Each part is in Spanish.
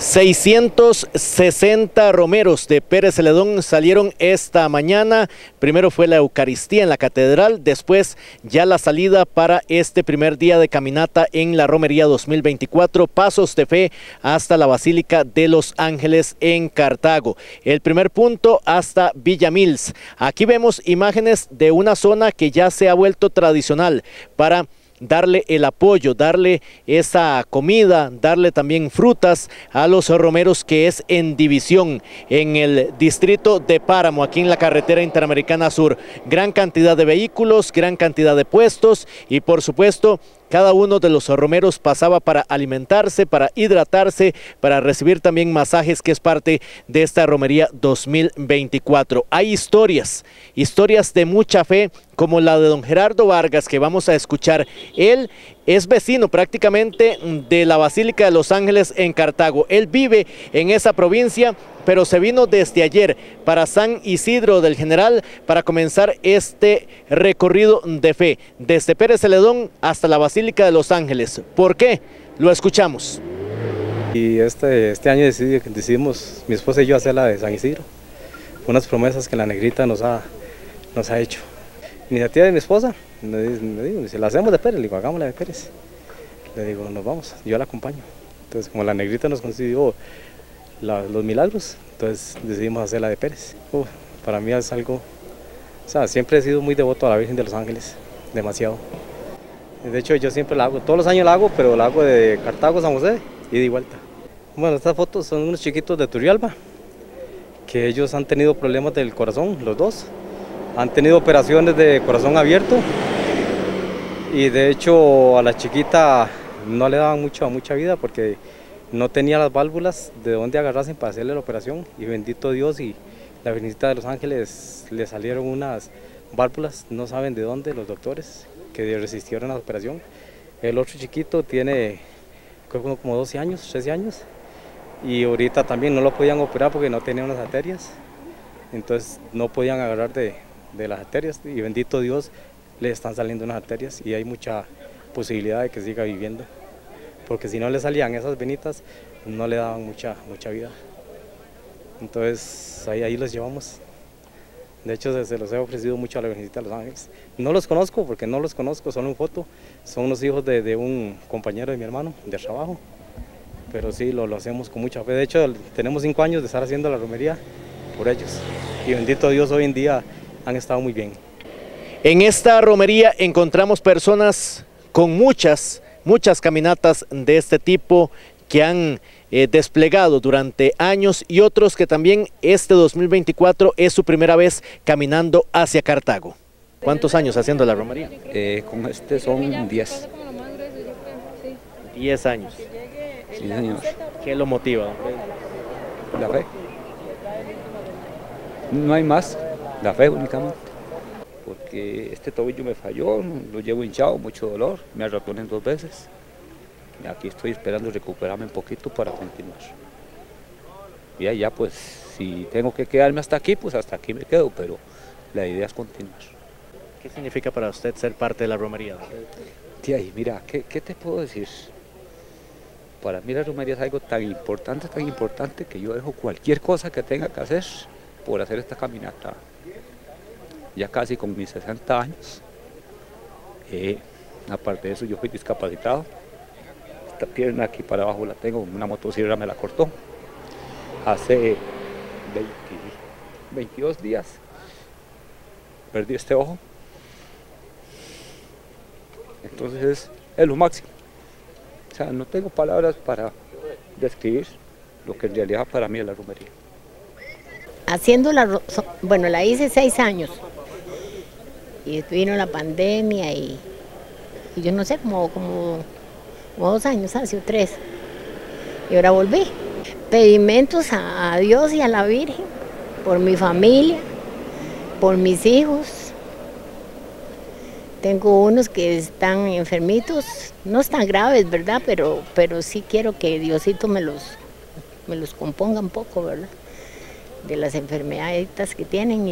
660 romeros de Pérez Celedón salieron esta mañana. Primero fue la Eucaristía en la catedral, después ya la salida para este primer día de caminata en la Romería 2024, Pasos de Fe hasta la Basílica de los Ángeles en Cartago. El primer punto hasta Villa Mills. Aquí vemos imágenes de una zona que ya se ha vuelto tradicional para darle el apoyo, darle esa comida, darle también frutas a los romeros, que es en División, en el distrito de Páramo, aquí en la carretera Interamericana Sur. Gran cantidad de vehículos, gran cantidad de puestos y por supuesto cada uno de los romeros pasaba para alimentarse, para hidratarse, para recibir también masajes, que es parte de esta Romería 2024. Hay historias de mucha fe, como la de don Gerardo Vargas, que vamos a escuchar. Él es vecino prácticamente de la Basílica de los Ángeles en Cartago. Él vive en esa provincia, pero se vino desde ayer para San Isidro del General para comenzar este recorrido de fe, desde Pérez Celedón hasta la Basílica de los Ángeles. ¿Por qué? Lo escuchamos. Y este año decidimos, mi esposa y yo, hacer la de San Isidro. Unas promesas que la negrita nos ha hecho. Iniciativa de mi esposa, me dice, la hacemos de Pérez, le digo, hagámosla de Pérez. Le digo, nos vamos, yo la acompaño. Entonces, como la negrita nos consiguió los milagros, entonces decidimos hacer la de Pérez. Para mí es algo, o sea, siempre he sido muy devoto a la Virgen de los Ángeles, demasiado. De hecho, yo siempre la hago, todos los años la hago, pero la hago de Cartago a San José, ida y vuelta. Bueno, estas fotos son unos chiquitos de Turrialba, que ellos han tenido problemas del corazón, los dos. Han tenido operaciones de corazón abierto y de hecho a la chiquita no le daban mucha vida porque no tenía las válvulas de donde agarrarse para hacerle la operación, y bendito Dios y la Virgencita de los Ángeles le salieron unas válvulas, no saben de dónde los doctores, que resistieron a la operación. El otro chiquito tiene, creo que como 12 años, 13 años, y ahorita también no lo podían operar porque no tenía unas arterias, entonces no podían agarrar de las arterias, y bendito Dios le están saliendo unas arterias y hay mucha posibilidad de que siga viviendo, porque si no le salían esas venitas no le daban mucha vida. Entonces ahí los llevamos. De hecho se los he ofrecido mucho a la Virgencita de los Ángeles. No los conozco porque no los conozco, solo en foto. Son los hijos de un compañero de mi hermano de trabajo, pero sí lo hacemos con mucha fe. De hecho tenemos 5 años de estar haciendo la romería por ellos y bendito Dios hoy en día han estado muy bien. En esta romería encontramos personas con muchas caminatas de este tipo que han desplegado durante años, y otros que también este 2024 es su primera vez caminando hacia Cartago. ¿Cuántos años haciendo la romería? Con este son 10. 10 años. Sí, señor. ¿Qué lo motiva, don Freddy? La fe. No hay más, la fe únicamente. Porque este tobillo me falló, lo llevo hinchado, mucho dolor, me arratoné 2 veces. Y aquí estoy esperando recuperarme un poquito para continuar. Y allá pues, si tengo que quedarme hasta aquí, pues hasta aquí me quedo, pero la idea es continuar. ¿Qué significa para usted ser parte de la romería? Tía, mira, ¿qué te puedo decir? Para mí la romería es algo tan importante que yo dejo cualquier cosa que tenga que hacer por hacer esta caminata. Ya casi con mis 60 años. Aparte de eso, yo fui discapacitado. Esta pierna aquí para abajo la tengo, una motosierra me la cortó. Hace 22 días perdí este ojo. Entonces es lo máximo. O sea, no tengo palabras para describir lo que en realidad para mí es la romería. Haciendo bueno, la hice 6 años y vino la pandemia y yo no sé, como 2 años hace, o 3, y ahora volví. Pedimentos a Dios y a la Virgen por mi familia, por mis hijos. Tengo unos que están enfermitos, no están graves, ¿verdad? Pero sí quiero que Diosito me los componga un poco, ¿verdad? De las enfermedades que tienen,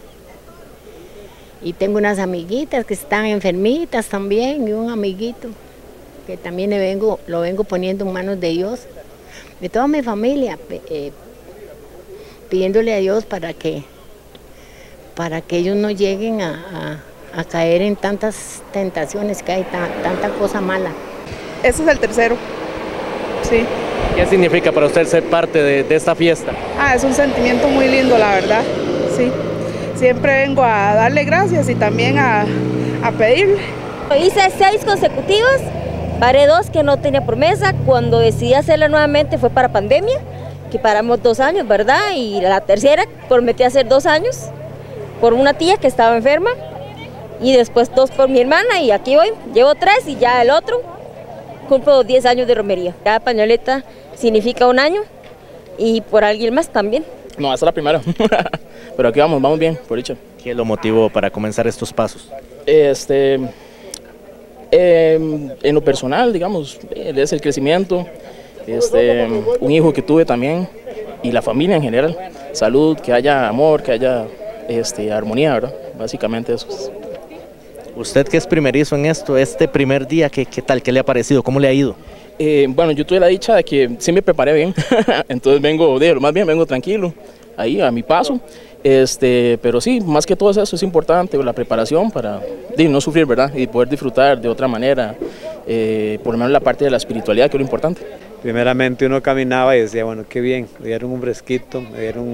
y tengo unas amiguitas que están enfermitas también, y un amiguito que también lo vengo poniendo en manos de Dios de toda mi familia, pidiéndole a Dios para que ellos no lleguen a caer en tantas tentaciones que hay, tanta cosa mala. Ese es el tercero, sí. ¿Qué significa para usted ser parte de esta fiesta? Es un sentimiento muy lindo, la verdad, sí. Siempre vengo a darle gracias y también a pedirle. Hice 6 consecutivos, paré 2 que no tenía promesa. Cuando decidí hacerla nuevamente fue para pandemia, que paramos 2 años, ¿verdad? Y la tercera prometí hacer 2 años por una tía que estaba enferma y después 2 por mi hermana y aquí voy, llevo 3 y ya el otro cumplo 10 años de romería. Cada pañoleta significa 1 año y por alguien más también. No, esta es la primera, pero aquí vamos bien, por dicho. ¿Qué lo motivó para comenzar estos pasos? En lo personal, digamos, es el crecimiento, un hijo que tuve también y la familia en general, salud, que haya amor, que haya armonía, ¿verdad? Básicamente eso es. Usted que es primerizo en esto, este primer día, ¿qué tal? ¿Qué le ha parecido? ¿Cómo le ha ido? Bueno, yo tuve la dicha de que sí me preparé bien, entonces más bien vengo tranquilo, ahí a mi paso, pero sí, más que todo eso es importante, la preparación para no sufrir, ¿verdad? Y poder disfrutar de otra manera, por lo menos la parte de la espiritualidad, que es lo importante. Primeramente uno caminaba y decía, bueno, qué bien, me dieron un fresquito, me dieron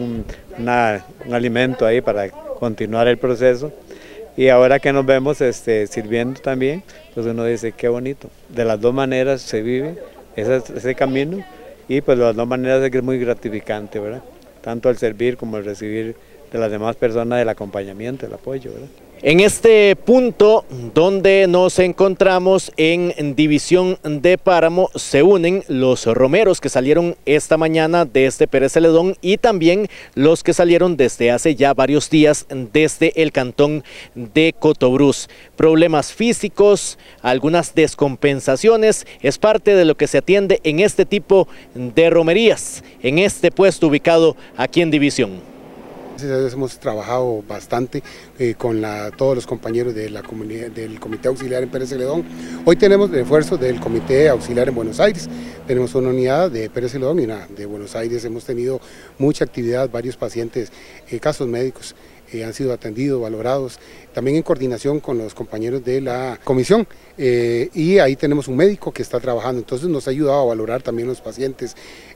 un alimento ahí para continuar el proceso. Y ahora que nos vemos sirviendo también, pues uno dice, qué bonito. De las dos maneras se vive ese camino y pues de las dos maneras es que es muy gratificante, ¿verdad? Tanto el servir como el recibir de las demás personas el acompañamiento, el apoyo, ¿verdad? En este punto donde nos encontramos en División de Páramo se unen los romeros que salieron esta mañana desde Pérez Celedón y también los que salieron desde hace ya varios días desde el cantón de Cotobruz. Problemas físicos, algunas descompensaciones, es parte de lo que se atiende en este tipo de romerías, en este puesto ubicado aquí en División. Hemos trabajado bastante con todos los compañeros de la comunidad, del Comité Auxiliar en Pérez Celedón. Hoy tenemos refuerzo del Comité Auxiliar en Buenos Aires. Tenemos una unidad de Pérez Celedón y una de Buenos Aires. Hemos tenido mucha actividad, varios pacientes, casos médicos han sido atendidos, valorados, también en coordinación con los compañeros de la comisión. Y ahí tenemos un médico que está trabajando, entonces nos ha ayudado a valorar también los pacientes.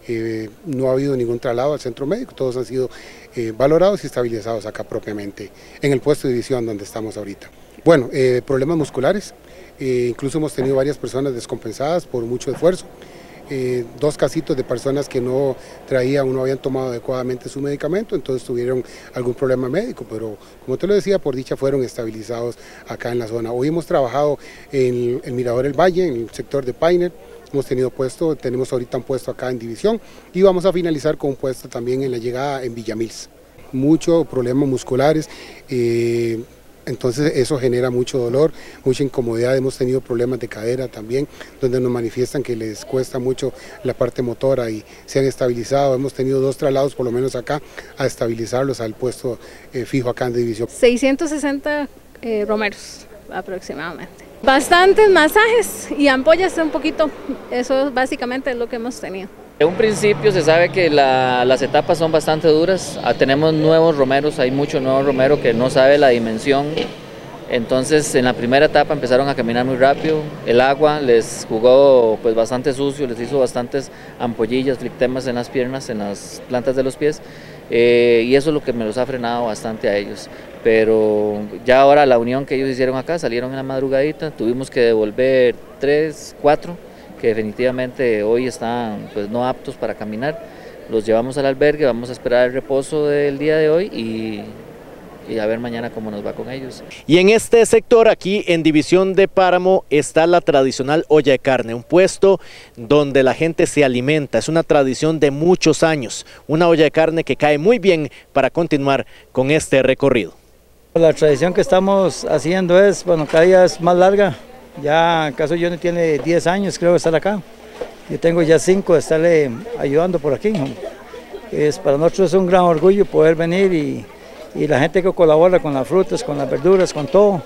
No ha habido ningún traslado al centro médico, todos han sido valorados y estabilizados acá propiamente, en el puesto de división donde estamos ahorita. Bueno, problemas musculares, incluso hemos tenido varias personas descompensadas por mucho esfuerzo. 2 casitos de personas que no traían o no habían tomado adecuadamente su medicamento, entonces tuvieron algún problema médico, pero como te lo decía, por dicha fueron estabilizados acá en la zona. Hoy hemos trabajado en el Mirador El Valle, en el sector de Painer, tenemos ahorita un puesto acá en División y vamos a finalizar con un puesto también en la llegada en Villamils. Muchos problemas musculares, entonces eso genera mucho dolor, mucha incomodidad. Hemos tenido problemas de cadera también, donde nos manifiestan que les cuesta mucho la parte motora y se han estabilizado. Hemos tenido 2 traslados por lo menos acá a estabilizarlos al puesto fijo acá en División. 660 romeros aproximadamente. Bastantes masajes y ampollas un poquito, eso básicamente es lo que hemos tenido. En un principio se sabe que las etapas son bastante duras, tenemos nuevos romeros, hay muchos nuevos romeros que no saben la dimensión, entonces en la primera etapa empezaron a caminar muy rápido, el agua les jugó pues bastante sucio, les hizo bastantes ampollillas, flictemas en las piernas, en las plantas de los pies, y eso es lo que me los ha frenado bastante a ellos. Pero ya ahora la unión que ellos hicieron acá, salieron en la madrugadita, tuvimos que devolver 3, 4, que definitivamente hoy están pues no aptos para caminar, los llevamos al albergue, vamos a esperar el reposo del día de hoy y a ver mañana cómo nos va con ellos. Y en este sector, aquí en División de Páramo, está la tradicional olla de carne, un puesto donde la gente se alimenta, es una tradición de muchos años, una olla de carne que cae muy bien para continuar con este recorrido. La tradición que estamos haciendo es, bueno, cada día es más larga, ya Caso Johnny tiene 10 años creo de estar acá, yo tengo ya 5 de estarle ayudando por aquí. Para nosotros es un gran orgullo poder venir y la gente que colabora con las frutas, con las verduras, con todo.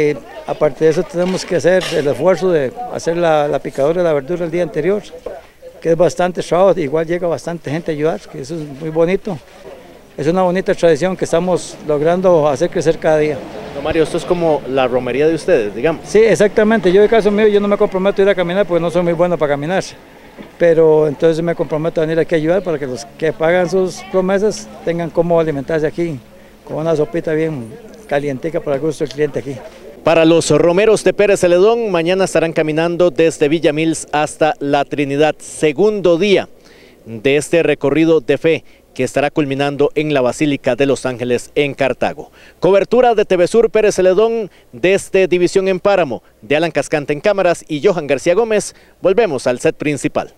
Aparte de eso tenemos que hacer el esfuerzo de hacer la picadura de la verdura el día anterior que es bastante trabajo, igual llega bastante gente a ayudar, que eso es muy bonito. Es una bonita tradición que estamos logrando hacer crecer cada día. Don Mario, esto es como la romería de ustedes, digamos. Sí, exactamente. Yo, en caso mío, yo no me comprometo a ir a caminar porque no soy muy bueno para caminar. Pero entonces me comprometo a venir aquí a ayudar para que los que pagan sus promesas tengan cómo alimentarse aquí, con una sopita bien calientica para el gusto del cliente aquí. Para los romeros de Pérez Celedón, mañana estarán caminando desde Villa Mills hasta La Trinidad, segundo día de este recorrido de fe que estará culminando en la Basílica de Los Ángeles en Cartago. Cobertura de TV Sur Pérez Celedón desde División en Páramo, de Alan Cascante en cámaras y Johan García Gómez. Volvemos al set principal.